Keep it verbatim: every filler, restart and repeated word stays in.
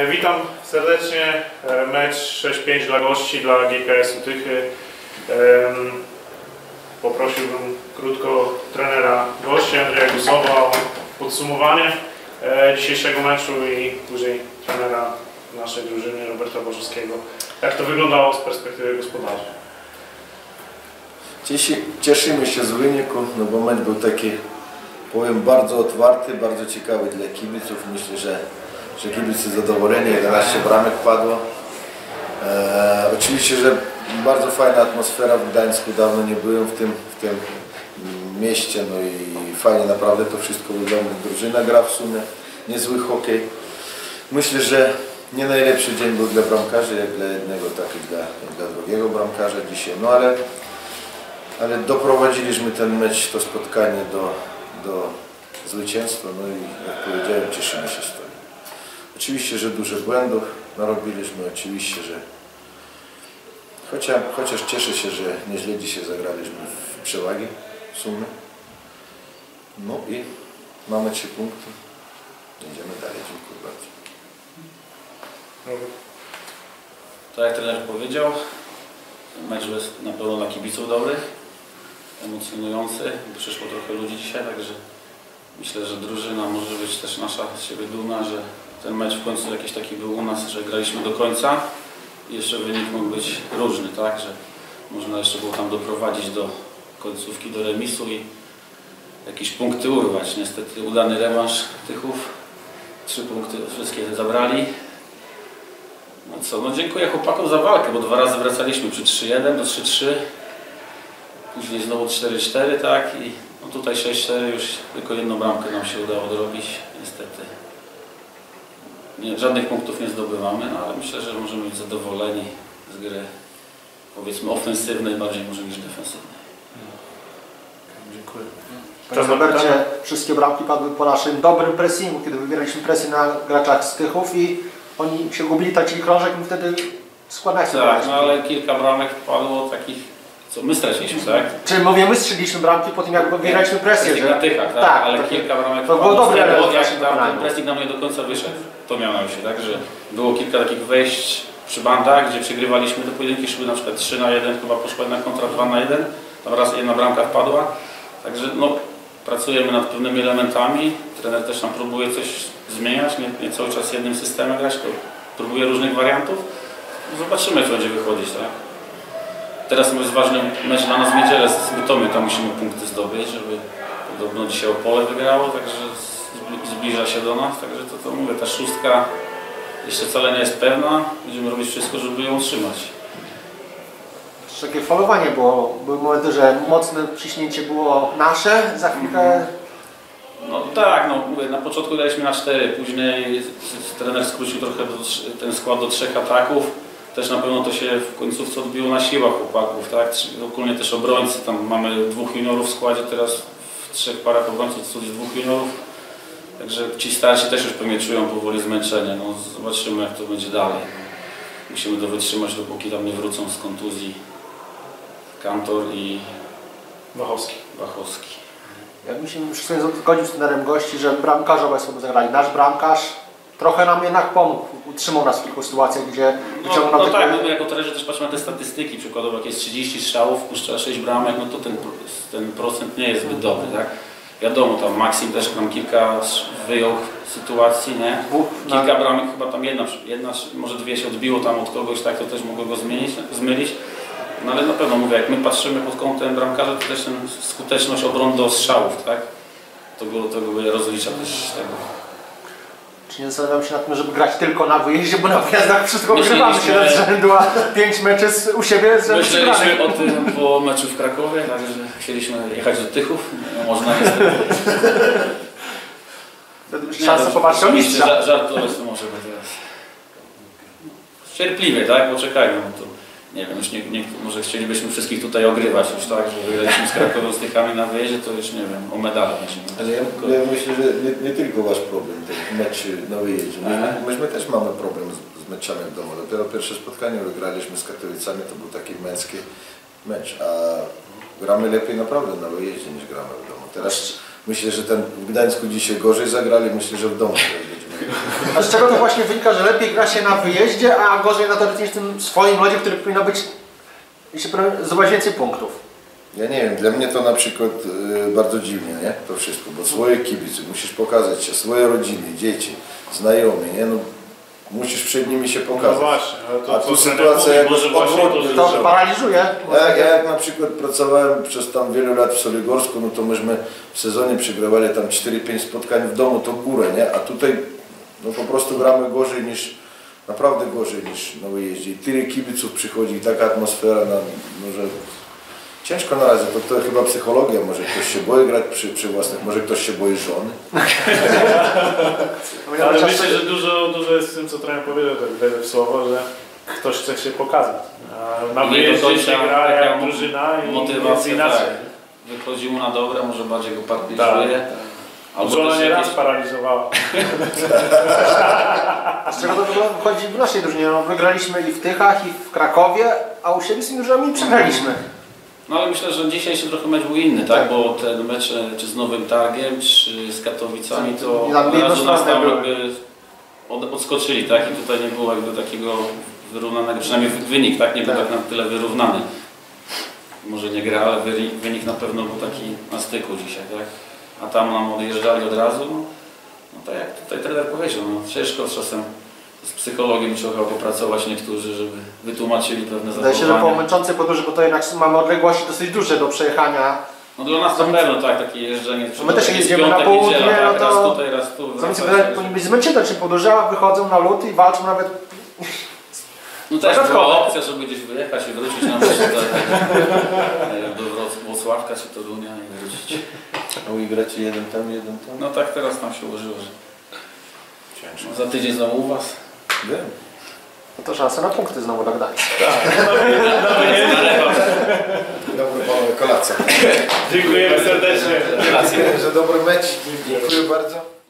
Witam serdecznie. Mecz sześć pięć dla gości, dla G K S-u Tychy. Poprosiłbym krótko trenera gości Andrzeja Gusowa o podsumowanie dzisiejszego meczu i później trenera naszej drużyny Roberta Bożowskiego. Jak to wyglądało z perspektywy gospodarzy? Cieszymy się z wyniku, no bo mecz był taki, powiem, bardzo otwarty, bardzo ciekawy dla kibiców. Myślę, że, że kibice zadowoleni, jedenaście bramek padło. E, oczywiście, że bardzo fajna atmosfera w Gdańsku, dawno nie byłem w tym, w tym mieście, no i fajnie naprawdę to wszystko wygląda. Drużyna gra w sumie, niezły hokej. Myślę, że nie najlepszy dzień był dla bramkarzy, jak dla jednego, tak i dla, dla drugiego bramkarza dzisiaj, no ale ale doprowadziliśmy ten mecz, to spotkanie do, do zwycięstwa, no i jak powiedziałem, cieszymy się z tego. Oczywiście, że dużo błędów narobiliśmy, oczywiście, że chociaż, chociaż cieszę się, że nieźle dzisiaj zagraliśmy w przewagi w sumie. No i mamy trzy punkty, idziemy dalej, dziękuję bardzo. Tak jak trener powiedział, mecz jest na pewno dla kibiców dobry, emocjonujący. Przyszło trochę ludzi dzisiaj, także myślę, że drużyna może być też nasza z siebie dumna, że ten mecz w końcu jakiś taki był u nas, że graliśmy do końca i jeszcze wynik mógł być różny, tak, że można jeszcze było tam doprowadzić do końcówki, do remisu i jakieś punkty urwać. Niestety udany rewanż Tychów, trzy punkty wszystkie zabrali. No co, no dziękuję chłopakom za walkę, bo dwa razy wracaliśmy przy trzy jeden do trzy trzy, później znowu cztery cztery, tak, i no tutaj sześć cztery już tylko jedną bramkę nam się udało dorobić, niestety. Nie, żadnych punktów nie zdobywamy, no ale myślę, że możemy być zadowoleni z gry, powiedzmy, ofensywnej bardziej może niż defensywnej. Dziękuję. Panie Robercie, wszystkie bramki padły po naszym dobrym pressingu, kiedy wywieraliśmy presję na graczach z Tychów i oni się gubili, tracili krążek i wtedy składać sobie. Tak, no ale kilka bramek padło takich, co my straciliśmy, tak? Czy mówię, my strzeliliśmy bramki po tym, jak wywieraliśmy presję, że... na Tychach, tak? Tak, ale to, kilka bramek to padło. było dobre, ale jak tam ten pressing nam nie do końca wyszedł. To miało na myśli, tak? Że było kilka takich wejść przy bandach, gdzie przegrywaliśmy, te pojedynki szły na przykład trzy na jeden, chyba poszła jedna kontra dwa na jeden, tam raz jedna bramka wpadła. Także no, pracujemy nad pewnymi elementami, trener też nam próbuje coś zmieniać, nie, nie cały czas jednym systemem grać, to próbuje różnych wariantów. Zobaczymy, co będzie wychodzić, tak? Teraz jest ważny mecz dla nas w niedzielę z Bytomią, tam musimy punkty zdobyć, żeby podobno dzisiaj Opole wygrało, także zbliża się do nas, także to, to mówię, ta szóstka jeszcze wcale nie jest pewna, będziemy robić wszystko, żeby ją utrzymać. Takie falowanie było, były momenty, że mocne ciśnięcie było nasze, za chwilkę... No tak, no mówię, na początku graliśmy na cztery, później trener skrócił trochę do, ten skład do trzech ataków. Też na pewno to się w końcówce odbiło na siłach chłopaków, tak? Ogólnie też obrońcy, tam mamy dwóch juniorów w składzie, teraz w trzech parach obrońców to jest dwóch juniorów. Także ci starsi też już pewnie czują powoli zmęczenie, no zobaczymy, jak to będzie dalej. Musimy to wytrzymać, dopóki tam nie wrócą z kontuzji Kantor i Wachowski. Wachowski. Ja bym się wszystko zgodził z trenerem gości, że bramkarzowe sobie zagrali. Nasz bramkarz trochę nam jednak pomógł, utrzymał nas w kilku sytuacjach, gdzie wyciągnął... No, no tak, my jako trenerzy też patrzymy na te statystyki, przykładowo jak jest trzydzieści strzałów, wpuszcza sześć bramek, no to ten, ten procent nie jest zbyt dobry, tak? Wiadomo, tam Maksim też nam kilka wyjął sytuacji, nie? Kilka bramek, chyba tam jedna, jedna, może dwie się odbiło tam od kogoś, tak, to też mogło go zmienić, zmylić. No ale na pewno mówię, jak my patrzymy pod kątem bramkarza, to też ten skuteczność obron do strzałów, tak? To go, to go rozlicza też tego. Czy nie zastanawiam się nad tym, żeby grać tylko na wyjeździe, bo na wyjazdach wszystko wygrywamy się z rzędu, a pięć meczy u siebie z rzędu myśleliśmy o tym po meczu w Krakowie, także chcieliśmy jechać do Tychów, no, można niestety. Szansa popatrzeć o mistrza. Żartowe to może być teraz. Cierpliwie, tak? Poczekajmy. No to nie wiem, już nie, nie, może chcielibyśmy wszystkich tutaj ogrywać już, tak? Że wygraliśmy z Krakową z Tychami na wyjeździe, to już nie wiem, o medale będziemy. Ale ja, ja myślę, że nie, nie tylko wasz problem, ten mecz na wyjeździe. My, myśmy też mamy problem z, z meczami w domu. Dopiero pierwsze spotkanie wygraliśmy z Katowicami, to był taki męski mecz, a gramy lepiej naprawdę na wyjeździe niż gramy w domu. Teraz myślę, że ten w Gdańsku dzisiaj gorzej zagrali, myślę, że w domu będziemy A z czego to właśnie wynika, że lepiej gra się na wyjeździe, a gorzej na teoretycznym swoim lodzie, który powinno być i się powinno zdobywać więcej punktów? Ja nie wiem, dla mnie to na przykład y, bardzo dziwnie, nie? To wszystko, bo swoje kibice, musisz pokazać się, swoje rodziny, dzieci, znajomi, nie? No, musisz przed nimi się No pokazać. właśnie, ale to, A to tu trener sytuacja mówi, jakoś może właśnie odwrotnie. to, To paraliżuje. Ja, ja jak na przykład pracowałem przez tam wiele lat w Soligorsku, no to myśmy w sezonie przegrywali tam cztery pięć spotkań w domu, to górę, nie? A tutaj no po prostu gramy gorzej niż, naprawdę gorzej niż na wyjeździe. I tyle kibiców przychodzi, i taka atmosfera, no, no, że ciężko na razie, to, to chyba psychologia, może ktoś się boi grać przy, przy własnych, może ktoś się boi żony. Ale myślę, że dużo, dużo jest w tym, co trener powiedział, tak wejdę w słowo, że ktoś chce się pokazać. A na Nie do wyjeździe końca się gra taka jak mo- drużyna i jest motywacja, inaczej. tak. Wychodzi mu na dobre, może bardziej go Tak, paraliżuje. Albo Żona też nie raz jakieś... paraliżowała. Z czego to wychodzi w naszej drużynie? No, wygraliśmy i w Tychach, i w Krakowie, a u siebie z tymi drużynami przegraliśmy. No ale myślę, że dzisiejszy trochę mecz był inny, tak? Tak. Bo te mecze czy z Nowym Targiem, czy z Katowicami, to I tam od razu nas jednostronne tam były. jakby od, odskoczyli, tak? I tutaj nie było jakby takiego wyrównanego, przynajmniej wynik, tak? Nie był Tak. tak na tyle wyrównany. Może nie gra, ale wynik, wynik na pewno był taki na styku dzisiaj, tak? A tam nam odjeżdżali od razu, no, no tak jak tutaj trener powiedział, no ciężko czasem z psychologiem trzeba popracować niektórzy, żeby wytłumaczyli pewne Wydaje się, że po zachowania. męczącej podróży, bo to jednak mamy odległości dosyć duże do przejechania. No dla nas na pewno tak, takie jeżdżenie. No my też takie jedziemy piątek, na południe, niedziela, tak, no to- raz tutaj, raz tu. Zamiast wracać. powinni być zmęczeni czy podróże, a wychodzą na lód i walczą nawet. No też dodatkowo. była opcja, żeby gdzieś wyjechać i wrócić na przykład do Wroc- Włocławka czy Torunia i wrócić. A wy gracie jeden tam, jeden tam? No tak teraz nam się ułożyło, że Ciężko. no, za tydzień znowu u Was. Wiem. No to szansa na punkty znowu dla Gdańska. Dobry panowie, kolacja. Dziękujemy serdecznie. Dziękuję za dobry mecz. Dziękuję bardzo.